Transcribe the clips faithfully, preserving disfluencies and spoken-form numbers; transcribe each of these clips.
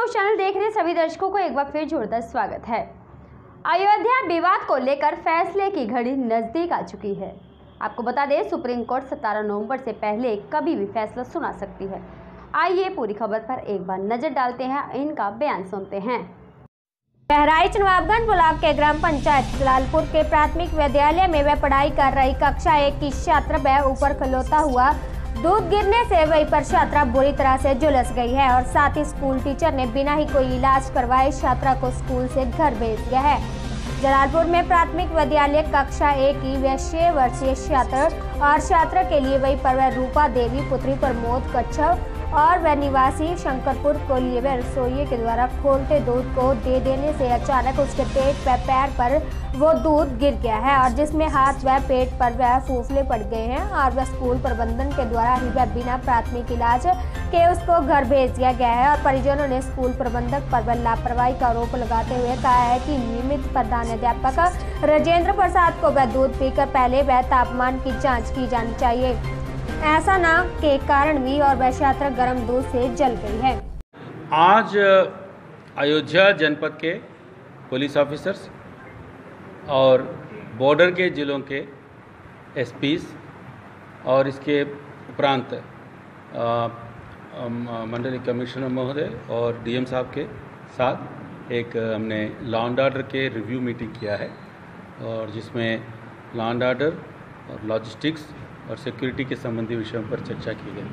News channel देख रहे सभी दर्शकों को एक बार फिर जोरदार स्वागत है। अयोध्या विवाद को लेकर फैसले की घड़ी नजदीक आ चुकी है। आपको बता दें, सुप्रीम कोर्ट सत्रह नवंबर से पहले कभी भी फैसला सुना सकती है। आइए पूरी खबर पर एक बार नजर डालते हैं, इनका बयान सुनते हैं। बहराइच नवाबगंज ब्लॉक के ग्राम पंचायत जलालपुर के प्राथमिक विद्यालय में वह पढ़ाई कर रही कक्षा एक की छात्रा वह ऊपर खलोता हुआ दूध गिरने से वही पर छात्रा बुरी तरह से झुलस गई है और साथ ही स्कूल टीचर ने बिना ही कोई इलाज करवाए छात्रा को स्कूल से घर भेज दिया है। जलालपुर में प्राथमिक विद्यालय कक्षा एक की वह छह वर्षीय छात्र और छात्रा के लिए वही पर वह रूपा देवी पुत्री प्रमोद कच्छप और वह निवासी शंकरपुर को लिए वह रसोई के द्वारा खोलते दूध को दे देने से अचानक उसके पेट व पैर पर वो दूध गिर गया है और जिसमें हाथ व पेट पर वह फूफले पड़ गए हैं और वह स्कूल प्रबंधन के द्वारा ही वह बिना प्राथमिक इलाज के उसको घर भेज दिया गया है और परिजनों ने स्कूल प्रबंधक पर वह लापरवाही का आरोप लगाते हुए कहा है कि नियमित प्रधानाध्यापक राजेंद्र प्रसाद को वह दूध पीकर पहले वह तापमान की जाँच की जानी चाहिए, ऐसा ना के कारण भी और वह छात्रा गर्म दूध से जल गई है। आज अयोध्या जनपद के पुलिस ऑफिसर्स और बॉर्डर के ज़िलों के एसपीज और इसके उपरांत मंडलीय कमिश्नर महोदय और डीएम साहब के साथ एक हमने लॉ एंड ऑर्डर के रिव्यू मीटिंग किया है और जिसमें लॉ एंड ऑर्डर और लॉजिस्टिक्स और सिक्योरिटी के संबंधी विषयों पर चर्चा की गई।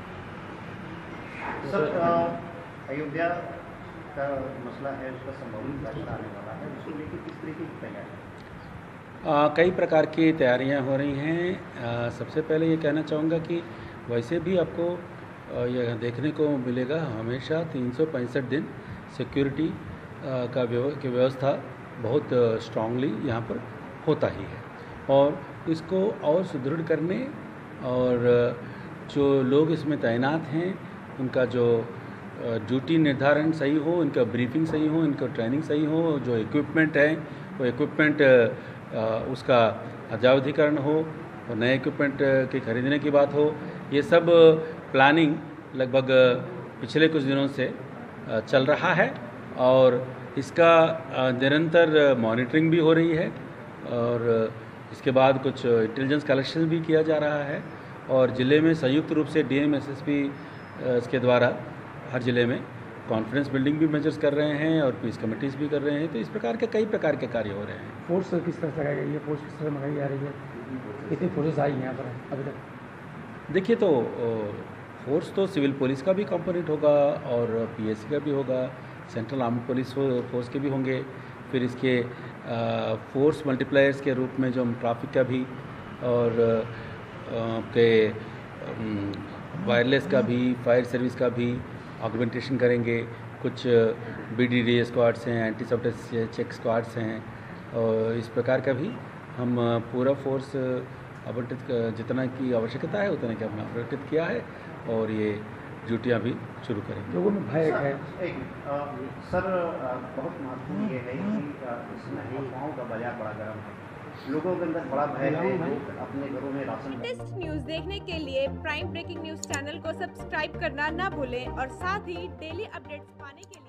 सर, अयोध्या का मसला है, उसका संभावित फैसला आने वाला है, उसको लेकर किस तरीके की तैयारी? कई प्रकार की तैयारियां हो रही हैं। सबसे पहले ये कहना चाहूँगा कि वैसे भी आपको आ, यह देखने को मिलेगा हमेशा तीन सौ पैंसठ दिन सिक्योरिटी का व्यव, की व्यवस्था बहुत स्ट्रांगली यहाँ पर होता ही है और इसको और सुदृढ़ करने और जो लोग इसमें तैनात हैं उनका जो ड्यूटी निर्धारण सही हो, इनका ब्रीफिंग सही हो, इनका ट्रेनिंग सही हो, जो इक्विपमेंट है वो इक्विपमेंट उसका अद्यावधिकरण हो और नए इक्विपमेंट के खरीदने की बात हो, ये सब प्लानिंग लगभग पिछले कुछ दिनों से चल रहा है और इसका निरंतर मॉनिटरिंग भी हो रही है और इसके बाद कुछ इंटेलिजेंस कलेक्शन भी किया जा रहा है और ज़िले में संयुक्त रूप से डीएम एसएसपी इसके द्वारा हर ज़िले में कॉन्फिडेंस बिल्डिंग भी मेजर्स कर रहे हैं और पीस कमेटीज़ भी कर रहे हैं। तो इस प्रकार के कई प्रकार के कार्य हो रहे हैं। फोर्स किस तरह से लगाई गई है, फोर्स किस तरह मंगाई जा रही है, कितनी फोर्सेस आई हैं यहाँ पर अभी तक? देखिए, तो फोर्स तो सिविल पुलिस का भी कंपोनेंट होगा और पीएससी का भी होगा, सेंट्रल आर्म्ड पुलिस फोर्स के भी होंगे, फिर इसके फोर्स मल्टीप्लायर्स के रूप में जो हम ट्रैफिक का भी और आपके वायरलेस का भी, फायर सर्विस का भी ऑगमेंटेशन करेंगे। कुछ बीडीडी स्क्वाड्स हैं, एंटी सबटेंस चेक स्क्वाड्स हैं और इस प्रकार का भी हम पूरा फोर्स आवंटित जितना की आवश्यकता है उतने का हमने आवंटित किया है और ये ड्यूटियाँ भी शुरू करेंगे। लोगों में भय है। एक आ, सर आ, बहुत महत्वपूर्ण ये है कि इसमें अफवाहों का बाजार बड़ा गर्म है, लोगों के अंदर बड़ा भय है, लोग अपने घरों में राशन। लेटेस्ट न्यूज देखने के लिए प्राइम ब्रेकिंग न्यूज चैनल को सब्सक्राइब करना ना भूलें और साथ ही डेली अपडेट्स पाने के लिए